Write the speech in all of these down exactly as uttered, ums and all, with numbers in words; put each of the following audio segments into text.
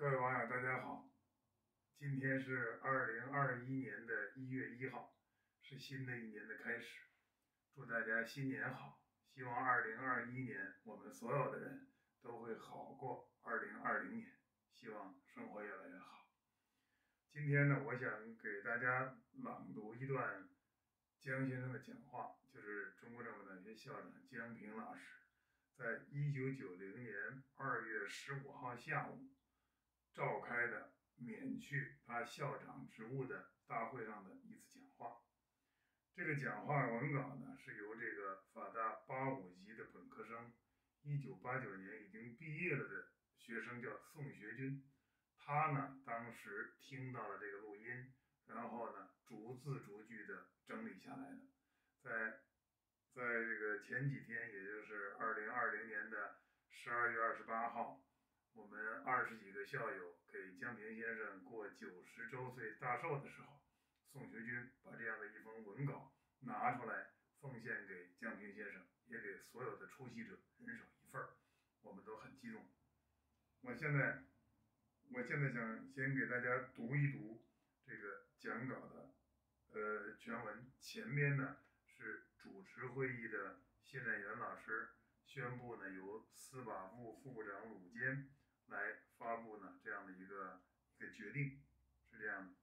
各位网友，大家好！今天是二零二一年的一月一号，是新的一年的开始。祝大家新年好！希望二零二一年我们所有的人都会好过二零二零年，希望生活越来越好。今天呢，我想给大家朗读一段江先生的讲话，就是中国政法大学校长江平老师在一九九零年二月十五号下午召开的免去他校长职务的大会上的一次讲话。这个讲话文稿呢，是由这个法大八五级的本科生，一九八九年已经毕业了的学生叫宋学军，他呢当时听到了这个录音，然后呢逐字逐句的整理下来的。在在这个前几天，也就是二零二零年的十二月二十八号，我们二十几个校友给江平先生过九十周岁大寿的时候，宋学军把这样的一封文稿拿出来奉献给江平先生，也给所有的出席者人手一份，我们都很激动。我现在我现在想先给大家读一读这个讲稿的呃全文，前面呢是主持会议的谢占元老师宣布呢，由司法部副部长鲁坚来发布呢这样的一个一个决定，是这样的。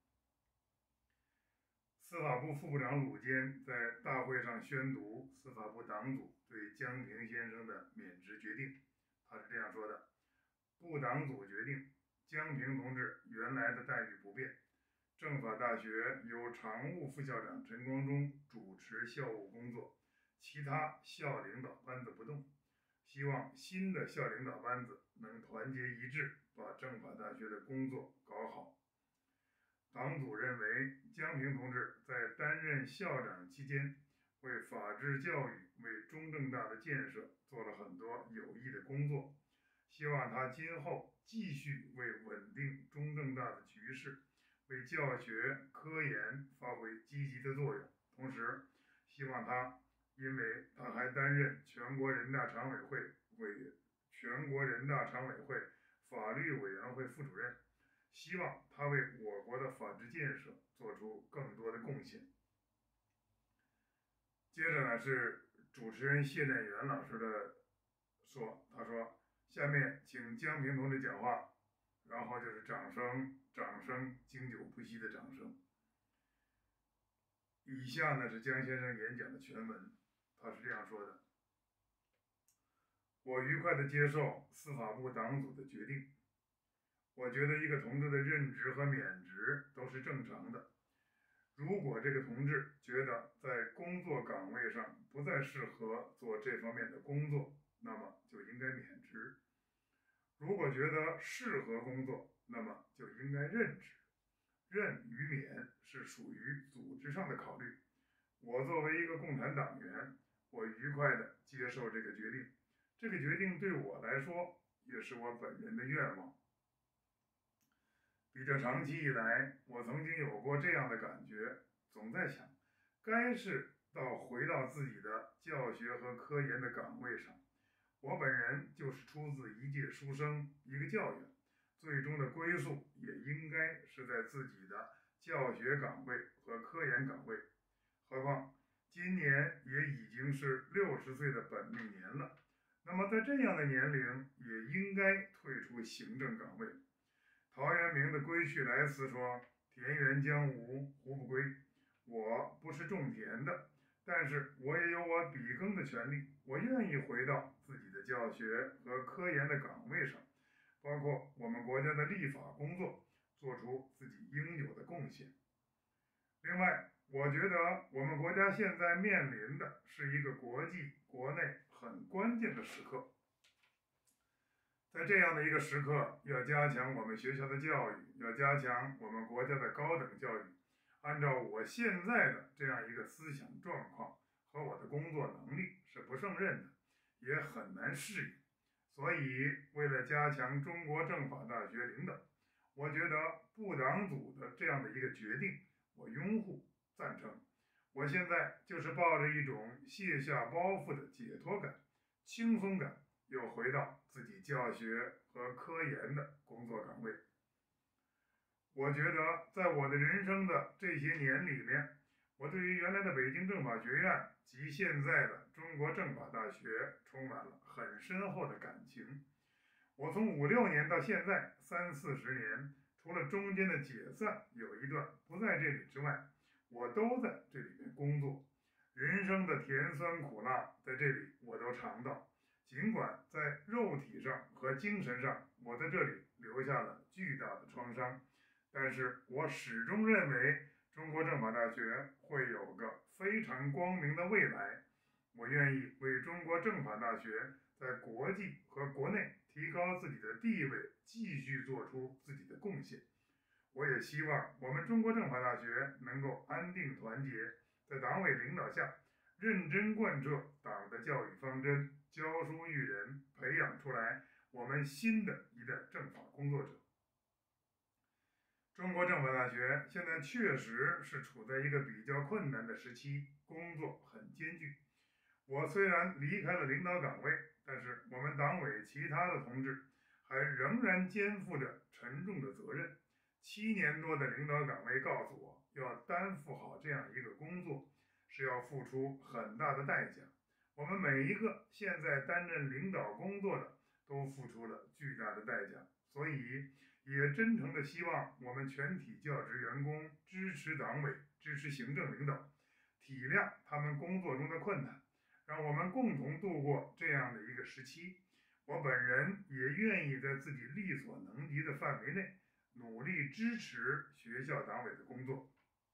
司法部副部长鲁坚在大会上宣读司法部党组对江平先生的免职决定，他是这样说的：部党组决定，江平同志原来的待遇不变，政法大学由常务副校长陈光忠主持校务工作，其他校领导班子不动。希望新的校领导班子能团结一致，把政法大学的工作搞好。党组认为，江平同志在担任校长期间，为法治教育、为中政大的建设做了很多有益的工作，希望他今后继续为稳定中政大的局势，为教学科研发挥积极的作用。同时，希望他，因为他还担任全国人大常委会委全国人大常委会法律委员会副主任，希望他为我国的法治建设做出更多的贡献。接着呢是主持人谢占元老师的说，他说：“下面请江平同志讲话。”然后就是掌声，掌声，经久不息的掌声。以下呢是江先生演讲的全文，他是这样说的：“我愉快地接受司法部党组的决定。我觉得一个同志的任职和免职都是正常的。如果这个同志觉得在工作岗位上不再适合做这方面的工作，那么就应该免职；如果觉得适合工作，那么就应该任职。任与免是属于组织上的考虑。我作为一个共产党员，我愉快地接受这个决定。这个决定对我来说，也是我本人的愿望。比较长期以来，我曾经有过这样的感觉，总在想，该是到回到自己的教学和科研的岗位上。我本人就是出自一介书生，一个教员，最终的归宿也应该是在自己的教学岗位和科研岗位。何况今年也已经是六十岁的本命年了，那么在这样的年龄，也应该退出行政岗位。陶渊明的《归去来辞》说：“田园将芜胡不归。”我不是种田的，但是我也有我笔耕的权利。我愿意回到自己的教学和科研的岗位上，包括我们国家的立法工作，做出自己应有的贡献。另外，我觉得我们国家现在面临的是一个国际、国内很关键的时刻。在这样的一个时刻，要加强我们学校的教育，要加强我们国家的高等教育。按照我现在的这样一个思想状况和我的工作能力是不胜任的，也很难适应。所以，为了加强中国政法大学领导，我觉得部党组的这样的一个决定，我拥护赞成。我现在就是抱着一种卸下包袱的解脱感、轻松感， 又回到自己教学和科研的工作岗位。我觉得在我的人生的这些年里面，我对于原来的北京政法学院及现在的中国政法大学充满了很深厚的感情。我从五六年到现在三四十年，除了中间的解散有一段不在这里之外，我都在这里面工作。人生的甜酸苦辣在这里我都尝到，尽管在肉体上和精神上我在这里留下了巨大的创伤，但是我始终认为中国政法大学会有个非常光明的未来。我愿意为中国政法大学在国际和国内提高自己的地位继续做出自己的贡献。我也希望我们中国政法大学能够安定团结，在党委领导下认真贯彻党的教育方针，教书育人，培养出来我们新的一代政法工作者。中国政法大学现在确实是处在一个比较困难的时期，工作很艰巨。我虽然离开了领导岗位，但是我们党委其他的同志还仍然肩负着沉重的责任。七年多的领导岗位告诉我，要担负好这样一个工作，是要付出很大的代价。我们每一个现在担任领导工作的，都付出了巨大的代价，所以也真诚的希望我们全体教职员工支持党委，支持行政领导，体谅他们工作中的困难，让我们共同度过这样的一个时期。我本人也愿意在自己力所能及的范围内，努力支持学校党委的工作。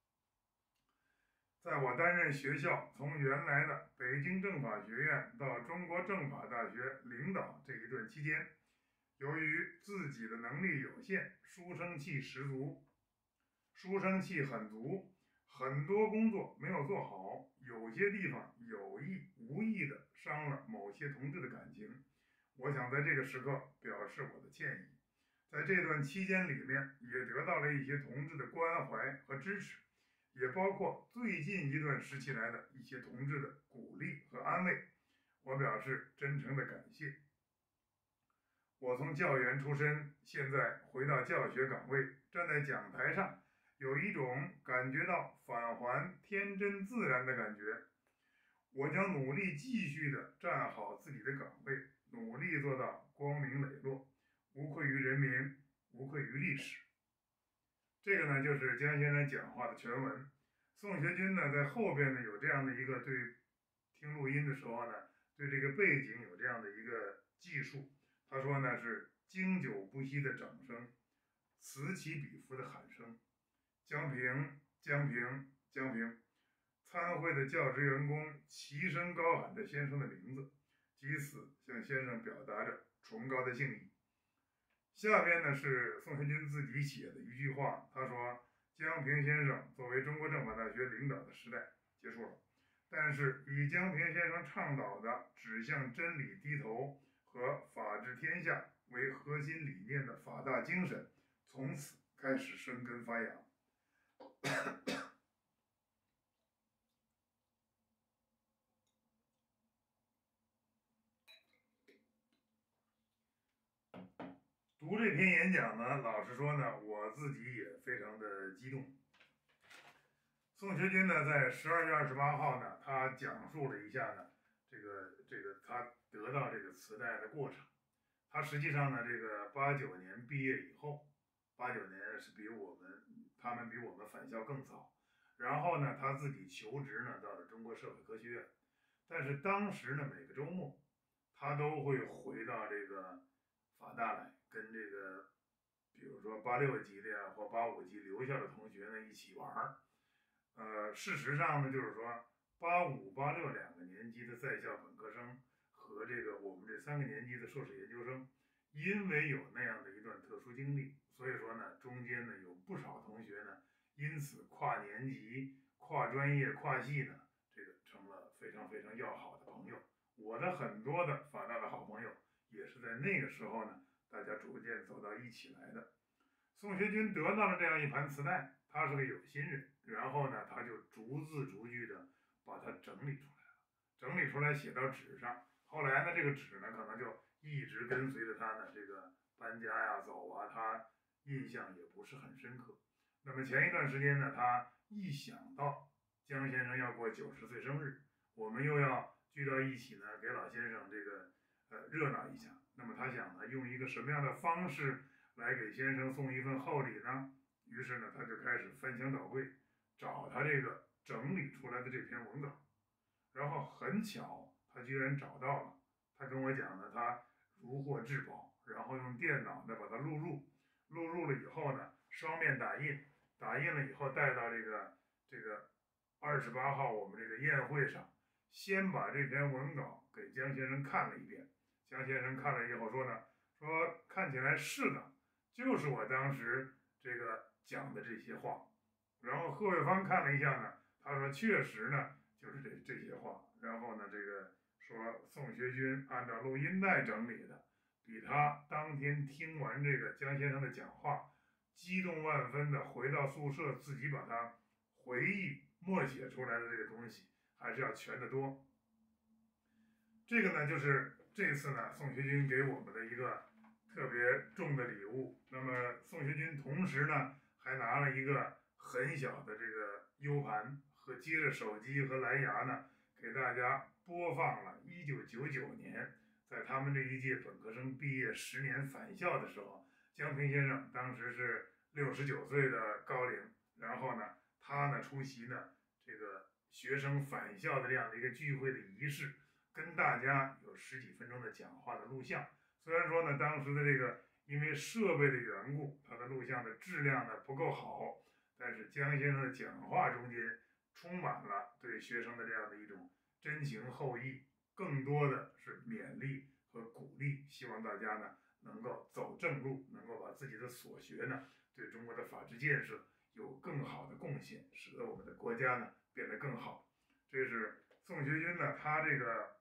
在我担任学校从原来的北京政法学院到中国政法大学领导这一段期间，由于自己的能力有限，书生气十足，书生气很足，很多工作没有做好，有些地方有意无意的伤了某些同志的感情。我想在这个时刻表示我的歉意。在这段期间里面，也得到了一些同志的关怀和支持，也包括最近一段时期来的一些同志的鼓励和安慰，我表示真诚的感谢。我从教员出身，现在回到教学岗位，站在讲台上，有一种感觉到返还天真自然的感觉。我将努力继续的站好自己的岗位，努力做到光明磊落，无愧于人民，无愧于历史。这个呢，就是江先生讲话的全文。宋学军呢，在后边呢有这样的一个对听录音的时候呢，对这个背景有这样的一个记述。他说呢是经久不息的掌声，此起彼伏的喊声，江平，江平，江平。参会的教职员工齐声高喊着先生的名字，藉此向先生表达着崇高的敬意。下边呢是宋学军自己写的一句话，他说：江平先生作为中国政法大学领导的时代结束了，但是以江平先生倡导的只向真理低头和法治天下为核心理念的法大精神，从此开始生根发芽。读这篇演讲呢，老实说呢，我自己也非常的激动。宋学军呢，在十二月二十八号呢，他讲述了一下呢，这个这个他得到这个磁带的过程。他实际上呢，这个八九年毕业以后，八九年是比我们他们比我们返校更早。然后呢，他自己求职呢，到了中国社会科学院。但是当时呢，每个周末他都会回到这个法大来，跟这个比如说八六级的呀或八五级留校的同学呢一起玩儿。呃，事实上呢，就是说八五、八六两个年级的在校本科生和这个我们这三个年级的硕士研究生，因为有那样的一段特殊经历，所以说呢，中间呢有不少同学呢，因此跨年级、跨专业、跨系呢，这个成了非常非常要好的朋友。我的很多的法大的好朋友，也是在那个时候呢，大家逐渐走到一起来的。宋学军得到了这样一盘磁带，他是个有心人，然后呢，他就逐字逐句的把它整理出来了，整理出来写到纸上。后来呢，这个纸呢，可能就一直跟随着他呢，这个搬家呀、走啊，他印象也不是很深刻。那么前一段时间呢，他一想到江先生要过九十岁生日，我们又要聚到一起呢，给老先生这个呃热闹一下。那么他想呢，用一个什么样的方式来给先生送一份厚礼呢？于是呢，他就开始翻箱倒柜，找他这个整理出来的这篇文稿。然后很巧，他居然找到了。他跟我讲呢，他如获至宝，然后用电脑呢把它录入，录入了以后呢，双面打印，打印了以后带到这个这个二十八号我们这个宴会上，先把这篇文稿给江先生看了一遍。江先生看了以后说呢，说看起来是的，就是我当时这个讲的这些话。然后贺卫方看了一下呢，他说确实呢就是这这些话。然后呢这个说宋学军按照录音带整理的，比他当天听完这个江先生的讲话，激动万分的回到宿舍自己把它回忆默写出来的这个东西还是要全得多。这个呢就是这次呢宋学军给我们的一个特别重的礼物。那么宋学军同时呢还拿了一个很小的这个 U 盘和接着手机和蓝牙呢，给大家播放了一九九九年在他们这一届本科生毕业十年返校的时候，江平先生当时是六十九岁的高龄，然后呢他呢出席呢这个学生返校的这样的一个聚会的仪式，跟大家有十几分钟的讲话的录像。虽然说呢当时的这个因为设备的缘故，他的录像的质量呢不够好，但是江先生的讲话中间充满了对学生的这样的一种真情厚谊，更多的是勉励和鼓励，希望大家呢能够走正路，能够把自己的所学呢对中国的法治建设有更好的贡献，使得我们的国家呢变得更好。这是宋学军呢，他这个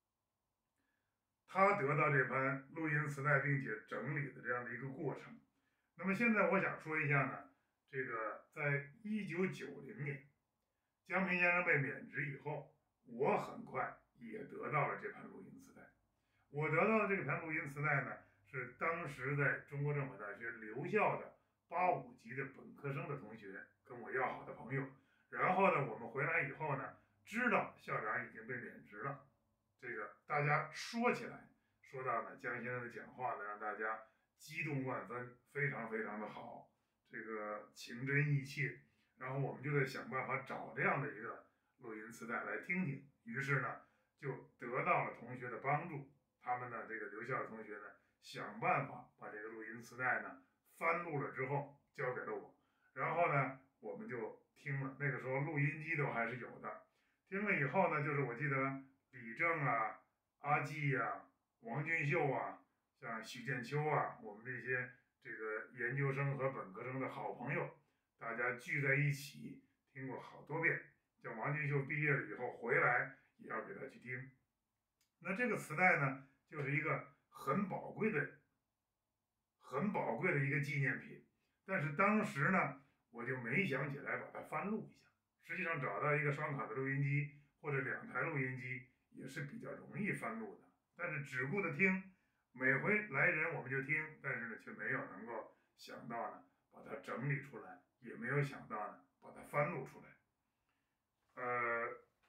他得到这盘录音磁带并且整理的这样的一个过程。那么现在我想说一下呢，这个在一九九零年江平先生被免职以后，我很快也得到了这盘录音磁带。我得到的这盘录音磁带呢，是当时在中国政法大学留校的八五级的本科生的同学跟我要好的朋友。然后呢，我们回来以后呢，知道校长已经被免职了，这个大家说起来，说到呢江先生的讲话呢，让大家激动万分，非常非常的好，这个情真意切。然后我们就在想办法找这样的一个录音磁带来听听。于是呢，就得到了同学的帮助，他们呢这个留校的同学呢，想办法把这个录音磁带呢翻录了之后交给了我。然后呢，我们就听了，那个时候录音机都还是有的。听了以后呢，就是我记得李正啊、阿季呀、啊、王俊秀啊，像许建秋啊，我们这些这个研究生和本科生的好朋友，大家聚在一起听过好多遍。像王俊秀毕业了以后回来也要给他去听。那这个磁带呢，就是一个很宝贵的、很宝贵的一个纪念品。但是当时呢，我就没想起来把它翻录一下。实际上找到一个双卡的录音机或者两台录音机也是比较容易翻录的，但是只顾着听，每回来人我们就听，但是呢却没有能够想到呢把它整理出来，也没有想到呢把它翻录出来。呃，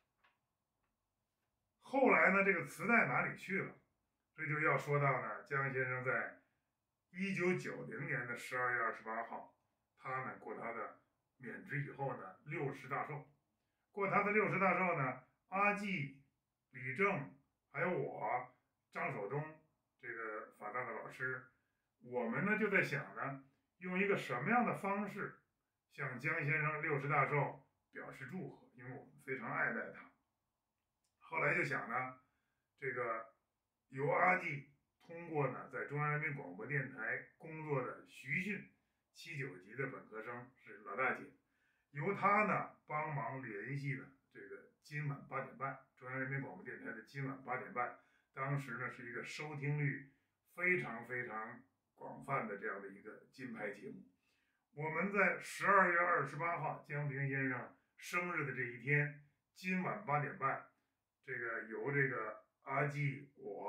后来呢这个磁带哪里去了？这就要说到呢江先生在一九九零年的十二月二十八号，他呢过他的免职以后呢六十大寿。过他的六十大寿呢，阿季、李正还有我张守东这个法大的老师，我们呢就在想呢，用一个什么样的方式向江先生六十大寿表示祝贺，因为我们非常爱戴他。后来就想呢，这个由阿季通过呢在中央人民广播电台工作的徐迅，七九级的本科生是老大姐，由他呢帮忙联系呢这个今晚八点半中央人民广播电台的今晚八点半，当时呢是一个收听率非常非常广泛的这样的一个金牌节目。我们在十二月二十八号江平先生生日的这一天，今晚八点半，这个由这个阿季、我、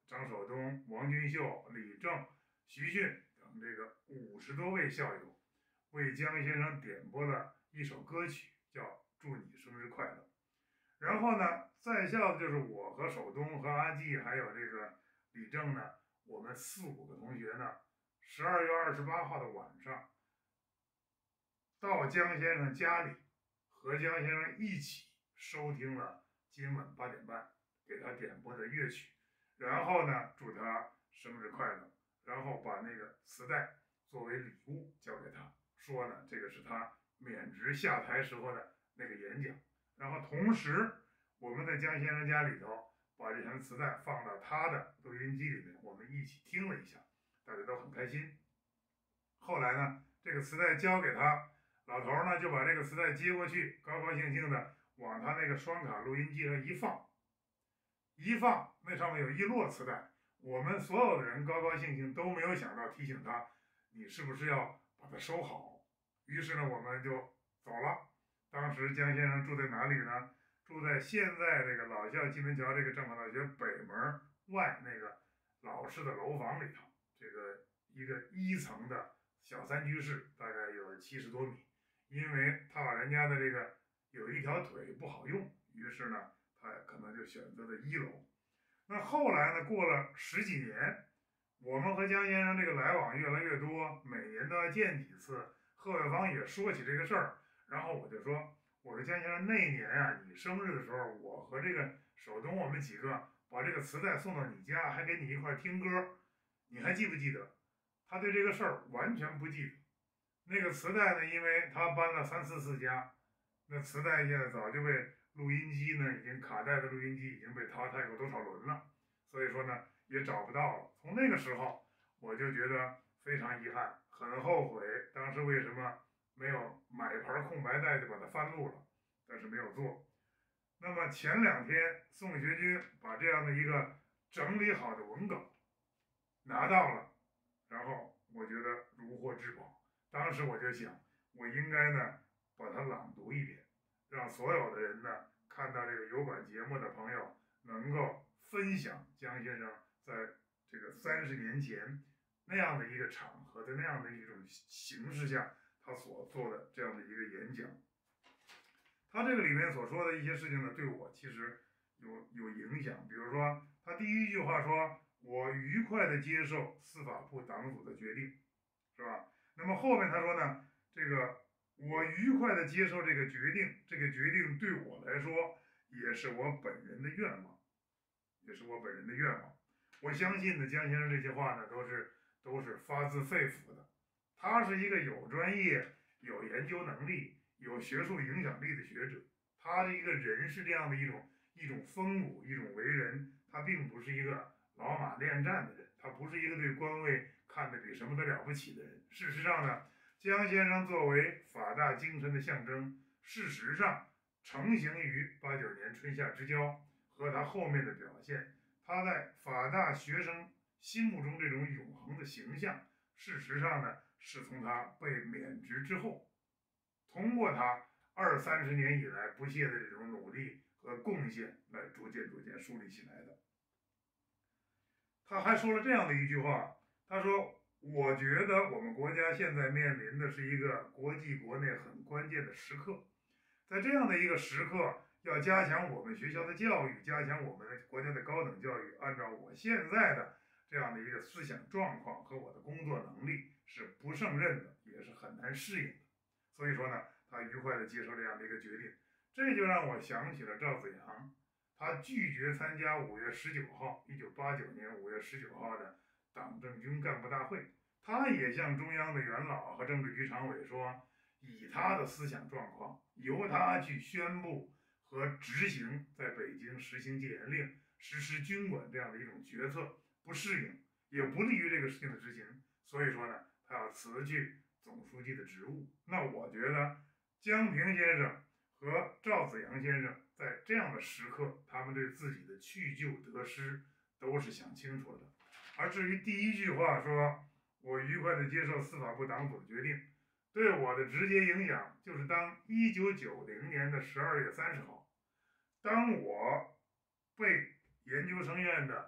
张守东、王君秀、李正、徐迅等这个五十多位校友，为江先生点播了一首歌曲，叫《祝你生日快乐》。然后呢，在校的就是我和守东和阿季还有这个李正呢，我们四五个同学呢，十二月二十八号的晚上，到江先生家里，和江先生一起收听了今晚八点半给他点播的乐曲，然后呢，祝他生日快乐，然后把那个磁带作为礼物交给他，说呢，这个是他免职下台时候的那个演讲。然后同时，我们在江先生家里头把这盘磁带放到他的录音机里面，我们一起听了一下，大家都很开心。后来呢，这个磁带交给他，老头呢就把这个磁带接过去，高高兴兴的往他那个双卡录音机上一放，一放那上面有一摞磁带，我们所有的人高高兴兴都没有想到提醒他，你是不是要把它收好？于是呢，我们就走了。当时江先生住在哪里呢？住在现在这个老校金门桥这个政法大学北门外那个老式的楼房里头，这个一个一层的小三居室，大概有七十多米。因为他老人家的这个有一条腿不好用，于是呢，他可能就选择了一楼。那后来呢，过了十几年，我们和江先生这个来往越来越多，每年都要见几次。贺卫方也说起这个事儿，然后我就说，我说江先生，那年啊，你生日的时候，我和这个守东我们几个把这个磁带送到你家，还给你一块听歌，你还记不记得？他对这个事儿完全不记得。那个磁带呢，因为他搬了三四次家，那磁带现在早就被录音机呢，已经卡带的录音机已经被淘汰过多少轮了，所以说呢也找不到了。从那个时候我就觉得非常遗憾，很后悔当时为什么没有买一盘空白带就把它翻录了，但是没有做。那么前两天宋学军把这样的一个整理好的文稿拿到了，然后我觉得如获至宝。当时我就想，我应该呢把它朗读一遍，让所有的人呢看到这个油管节目的朋友能够分享江先生在这个三十年前那样的一个场合的那样的一种形式下，他所做的这样的一个演讲。他这个里面所说的一些事情呢，对我其实有有影响。比如说，他第一句话说：“我愉快地接受司法部党组的决定，是吧？”那么后面他说呢，这个我愉快地接受这个决定，这个决定对我来说也是我本人的愿望，也是我本人的愿望。我相信呢，江先生这些话呢，都是都是发自肺腑的。他是一个有专业、有研究能力、有学术影响力的学者。他的一个人是这样的一种一种风骨，一种为人。他并不是一个老马恋战的人，他不是一个对官位看得比什么都了不起的人。事实上呢，江先生作为法大精神的象征，事实上成型于八九年春夏之交和他后面的表现，他在法大学生心目中这种永恒的形象，事实上呢是从他被免职之后，通过他二三十年以来不懈的这种努力和贡献来逐渐逐渐树立起来的。他还说了这样的一句话，他说：“我觉得我们国家现在面临的是一个国际国内很关键的时刻，在这样的一个时刻，要加强我们学校的教育，加强我们的国家的高等教育。按照我现在的这样的一个思想状况和我的工作能力，是不胜任的，也是很难适应的。所以说呢，他愉快地接受这样的一个决定。这就让我想起了赵子阳。”他拒绝参加五月十九号，一九八九年五月十九号的党政军干部大会。他也向中央的元老和政治局常委说，以他的思想状况，由他去宣布和执行在北京实行戒严令、实施军管这样的一种决策不适应，也不利于这个事情的执行。所以说呢，他要辞去总书记的职务。那我觉得江平先生和赵子阳先生在这样的时刻，他们对自己的去就得失都是想清楚的。而至于第一句话说“我愉快地接受司法部党组的决定”，对我的直接影响就是当一九九零年的十二月三十号，当我被研究生院的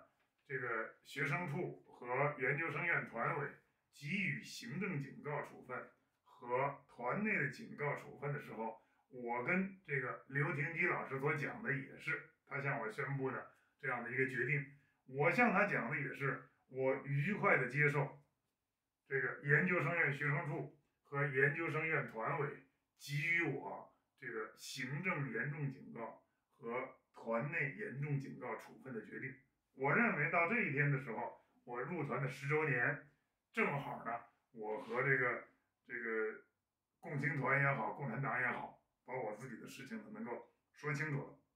这个学生处和研究生院团委给予行政警告处分和团内的警告处分的时候，我跟这个刘廷基老师所讲的也是他向我宣布的这样的一个决定，我向他讲的也是我愉快的接受这个研究生院学生处和研究生院团委给予我这个行政严重警告和团内严重警告处分的决定。我认为到这一天的时候，我入团的十周年，正好呢，我和这个这个共青团也好，共产党也好，把我自己的事情呢能够说清楚了。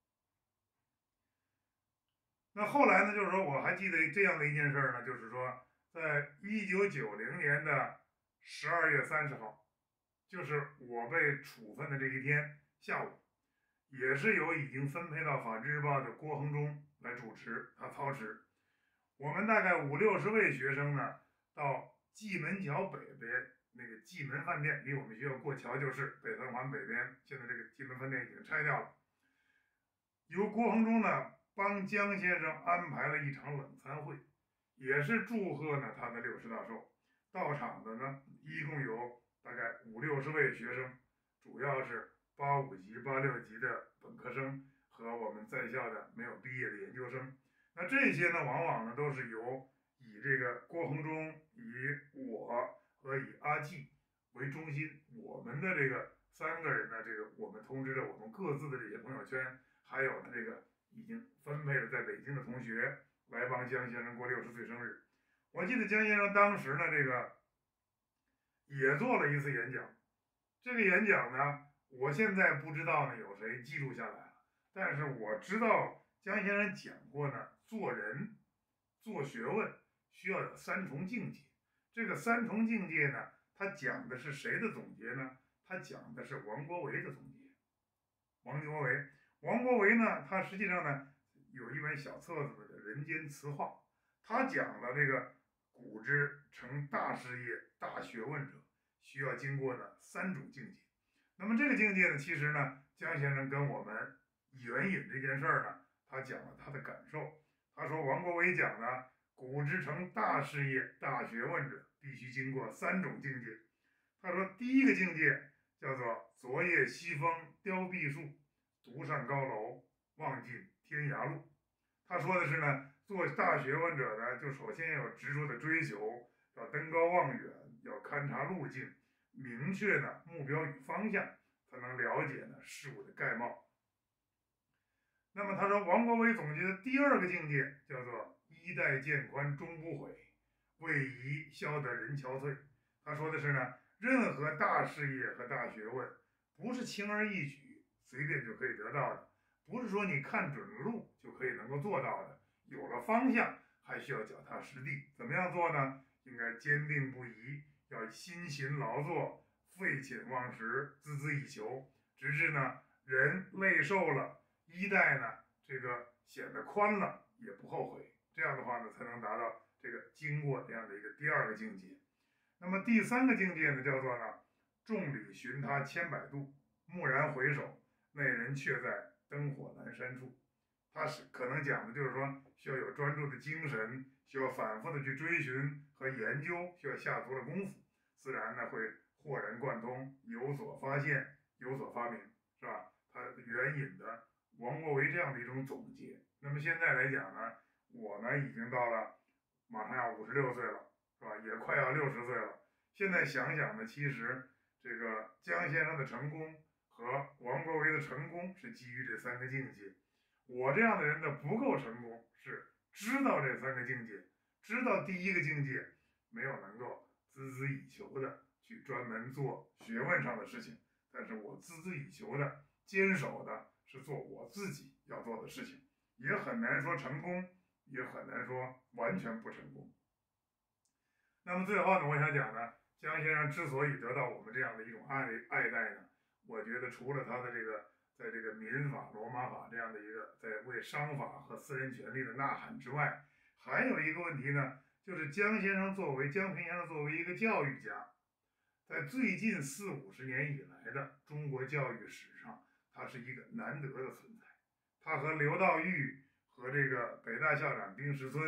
那后来呢，就是说我还记得这样的一件事呢，就是说，在一九九零年的十二月三十号，就是我被处分的这一天下午，也是由已经分配到《法制日报》的郭恒忠来主持，他操持。我们大概五六十位学生呢，到蓟门桥北边那个蓟门饭店，离我们学校过桥就是北三环北边，现在这个蓟门饭店已经拆掉了。由郭恒忠呢帮江先生安排了一场冷餐会，也是祝贺呢他的六十大寿。到场的呢一共有大概五六十位学生，主要是八五级、八六级的本科生和我们在校的没有毕业的研究生。那这些呢，往往呢都是由以这个郭恒忠、以我和以阿季为中心，我们的这个三个人呢，这个我们通知了我们各自的这些朋友圈，还有呢这个已经分配了在北京的同学来帮江先生过六十岁生日。我记得江先生当时呢，这个也做了一次演讲，这个演讲呢，我现在不知道呢有谁记录下来了，但是我知道江先生讲过呢，做人、做学问需要有三重境界。这个三重境界呢，他讲的是谁的总结呢？他讲的是王国维的总结。王国维，王国维呢，他实际上呢有一本小册子的《人间词话》，他讲了这个古之成大事业、大学问者，需要经过呢三种境界。那么这个境界呢，其实呢，江先生跟我们援引这件事儿呢，他讲了他的感受。他说王国维讲呢，古之成大事业、大学问者，必须经过三种境界。他说第一个境界叫做昨夜西风凋碧树，独上高楼，望尽天涯路。他说的是呢，做大学问者呢，就首先要有执着的追求，要登高望远，要勘察路径，明确呢目标与方向，才能了解呢事物的概貌。那么他说王国维总结的第二个境界叫做衣带渐宽终不悔，为宜消得人憔悴。他说的是呢，任何大事业和大学问不是轻而易举随便就可以得到的，不是说你看准了路就可以能够做到的，有了方向还需要脚踏实地。怎么样做呢？应该坚定不移，要辛勤劳作，废寝忘食，孜孜以求，直至呢人累瘦了，衣带呢这个显得宽了，也不后悔。这样的话呢，才能达到这个经过这样的一个第二个境界。那么第三个境界呢，叫做呢众里寻他千百度，蓦然回首，那人却在灯火阑珊处。他是可能讲的就是说，需要有专注的精神，需要反复的去追寻和研究，需要下足了功夫，自然呢会豁然贯通，有所发现，有所发明，是吧？他援引的王国维这样的一种总结。那么现在来讲呢，我呢已经到了马上要五十六岁了，是吧？也快要六十岁了。现在想想呢，其实这个江先生的成功和王国维的成功是基于这三个境界。我这样的人的不够成功，是知道这三个境界，知道第一个境界，没有能够孜孜以求的去专门做学问上的事情，但是我孜孜以求的坚守的是做我自己要做的事情，也很难说成功，也很难说完全不成功。那么最后呢，我想讲呢，江先生之所以得到我们这样的一种爱爱戴呢，我觉得除了他的这个在这个民法、罗马法这样的一个在为商法和私人权利的呐喊之外，还有一个问题呢，就是江先生作为江平先生作为一个教育家，在最近四五十年以来的中国教育史上，他是一个难得的存在。他和刘道玉和这个北大校长丁石村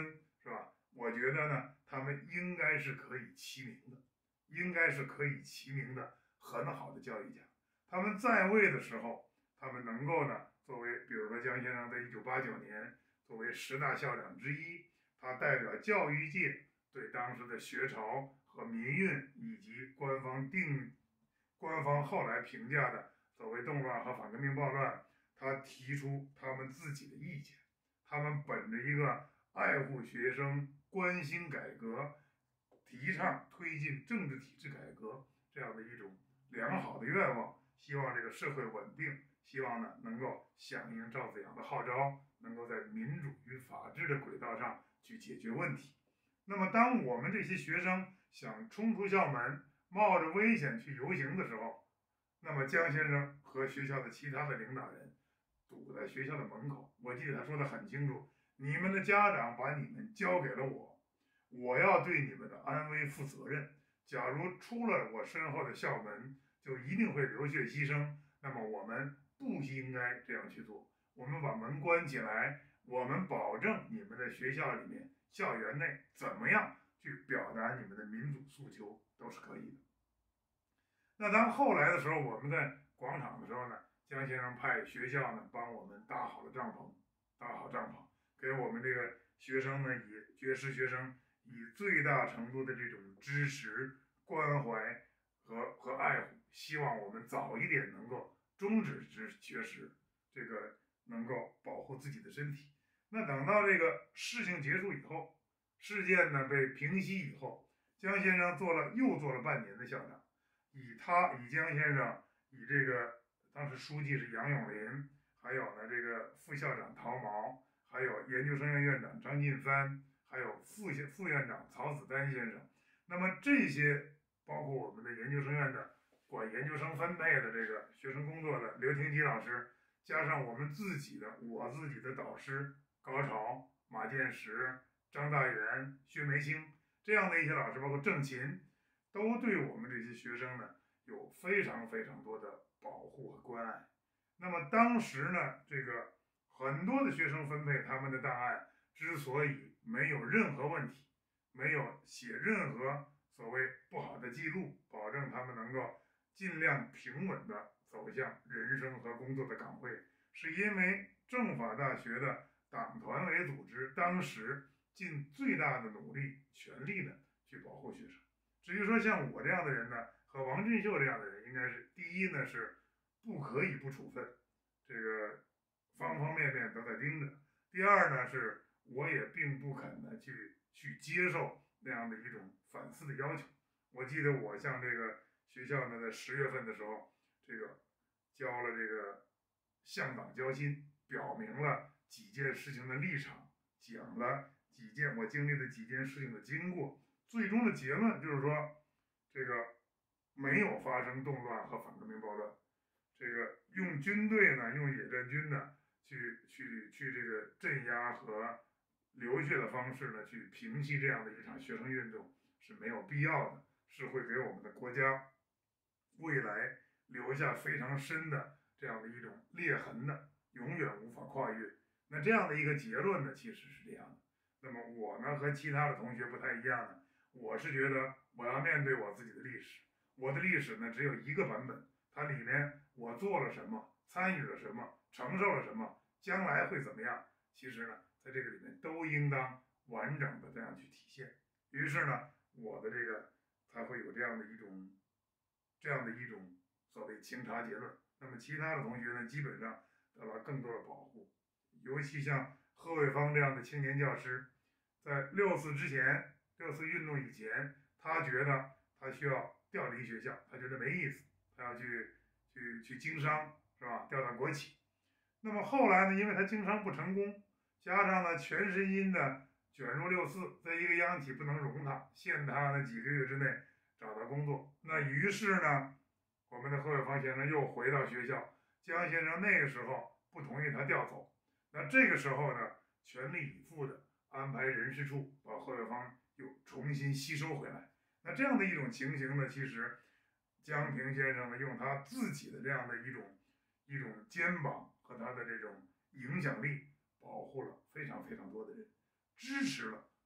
是吧？我觉得呢，他们应该是可以齐名的，应该是可以齐名的很好的教育家。他们在位的时候，他们能够呢，作为比如说江先生在一九八九年作为十大校长之一，他代表教育界对当时的学潮和民运以及官方定、官方后来评价的所谓动乱和反革命暴乱，他提出他们自己的意见。他们本着一个爱护学生、关心改革、提倡推进政治体制改革这样的一种良好的愿望，希望这个社会稳定，希望呢能够响应赵子阳的号召，能够在民主与法治的轨道上去解决问题。那么，当我们这些学生想冲出校门，冒着危险去游行的时候，那么江先生和学校的其他的领导人堵在学校的门口。我记得他说的很清楚：你们的家长把你们交给了我，我要对你们的安危负责任。假如出了我身后的校门，就一定会流血牺牲。那么我们不应该这样去做。我们把门关起来，我们保证你们在学校里面、校园内怎么样去表达你们的民主诉求都是可以的。那当后来的时候，我们在广场的时候呢，江先生派学校呢帮我们搭好了帐篷，搭好帐篷，给我们这个学生呢以绝食学生以最大程度的这种支持、关怀和和爱护，希望我们早一点能够终止绝食，这个能够保护自己的身体。那等到这个事情结束以后，事件呢被平息以后，江先生做了又做了半年的校长。以他以江先生以这个当时书记是杨永林，还有呢这个副校长陶毛，还有研究生院院长张晋藩，还有副副院长曹子丹先生。那么这些包括我们的研究生院的管研究生分配的这个学生工作的刘廷基老师，加上我们自己的我自己的导师高潮、马建石、张大元、薛梅清这样的一些老师，包括郑勤，都对我们这些学生呢有非常非常多的保护和关爱。那么当时呢，这个很多的学生分配他们的档案之所以没有任何问题，没有写任何所谓不好的记录，保证他们能够尽量平稳地走向人生和工作的岗位，是因为政法大学的党团委组织当时尽最大的努力、全力的去保护学生。至于说像我这样的人呢，和王俊秀这样的人，应该是第一呢是不可以不处分，这个方方面面都在盯着；第二呢是我也并不肯呢去去接受那样的一种反思的要求。我记得我向这个学校呢在十月份的时候，这个交了这个向党交心，表明了几件事情的立场，讲了几件我经历的几件事情的经过。最终的结论就是说，这个没有发生动乱和反革命暴乱，这个用军队呢，用野战军呢，去去去这个镇压和流血的方式呢，去平息这样的一场学生运动是没有必要的，是会给我们的国家未来留下非常深的这样的一种裂痕的，永远无法跨越。那这样的一个结论呢，其实是这样的。那么我呢和其他的同学不太一样呢。我是觉得我要面对我自己的历史，我的历史呢只有一个版本，它里面我做了什么，参与了什么，承受了什么，将来会怎么样，其实呢在这个里面都应当完整的这样去体现。于是呢，我的这个才会有这样的一种这样的一种所谓清查结论。那么其他的同学呢，基本上得到更多的保护，尤其像贺卫方这样的青年教师，在六四之前。六四运动以前，他觉得他需要调离学校，他觉得没意思，他要去去去经商，是吧？调到国企。那么后来呢，因为他经商不成功，加上呢全身心的卷入六四，在一个央企不能容他，限他呢几个月之内找到工作。那于是呢，我们的贺卫方先生又回到学校，江先生那个时候不同意他调走，那这个时候呢，全力以赴的安排人事处把贺卫方又重新吸收回来。那这样的一种情形呢，其实江平先生呢用他自己的这样的一种一种肩膀和他的这种影响力，保护了非常非常多的人，支持了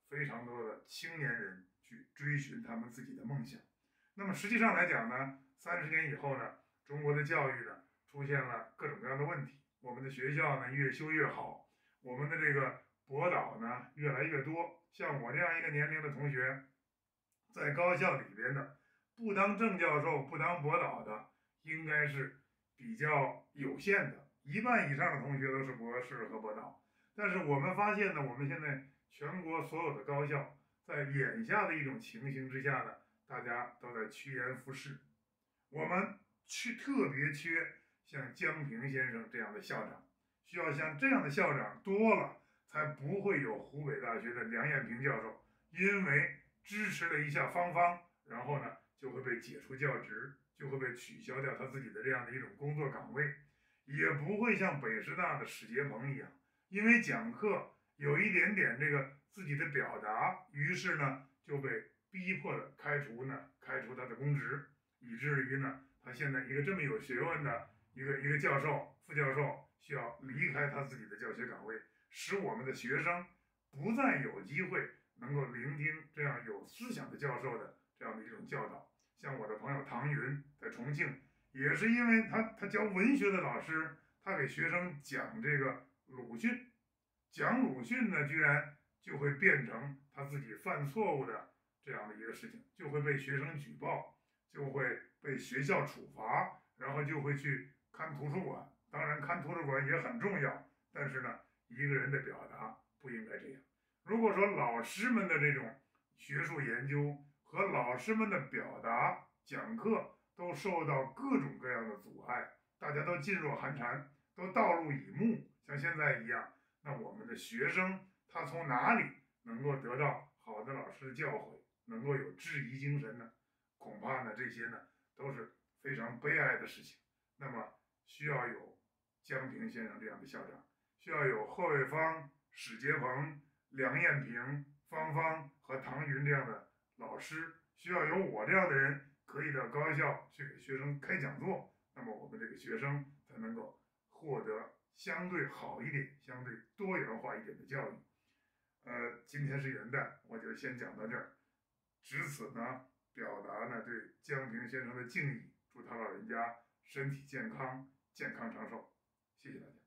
非常多的青年人去追寻他们自己的梦想。那么实际上来讲呢，三十年以后呢，中国的教育呢出现了各种各样的问题，我们的学校呢越修越好，我们的这个博导呢越来越多。像我这样一个年龄的同学，在高校里边的不当正教授、不当博导的，应该是比较有限的，一半以上的同学都是博士和博导。但是我们发现呢，我们现在全国所有的高校，在眼下的一种情形之下呢，大家都在趋炎附势。我们去特别缺像江平先生这样的校长，需要像这样的校长多了，才不会有湖北大学的梁彦平教授因为支持了一下芳芳，然后呢就会被解除教职，就会被取消掉他自己的这样的一种工作岗位，也不会像北师大的史杰鹏一样，因为讲课有一点点这个自己的表达，于是呢就被逼迫的开除呢，开除他的公职，以至于呢，他现在一个这么有学问的一个一个教授、副教授需要离开他自己的教学岗位，使我们的学生不再有机会能够聆听这样有思想的教授的这样的一种教导。像我的朋友唐云在重庆，也是因为他他教文学的老师，他给学生讲这个鲁迅，讲鲁迅呢，居然就会变成他自己犯错误的这样的一个事情，就会被学生举报，就会被学校处罚，然后就会去看图书馆。当然，看图书馆也很重要，但是呢，一个人的表达不应该这样。如果说老师们的这种学术研究和老师们的表达、讲课都受到各种各样的阻碍，大家都噤若寒蝉，都道路以目，像现在一样，那我们的学生他从哪里能够得到好的老师的教诲，能够有质疑精神呢？恐怕呢，这些呢都是非常悲哀的事情。那么需要有江平先生这样的校长，需要有贺卫方、史杰鹏、梁彦平、芳芳和唐云这样的老师，需要有我这样的人可以到高校去给学生开讲座，那么我们这个学生才能够获得相对好一点、相对多元化一点的教育。呃，今天是元旦，我就先讲到这儿。值此呢，表达呢对江平先生的敬意，祝他老人家身体健康、健康长寿。谢谢大家。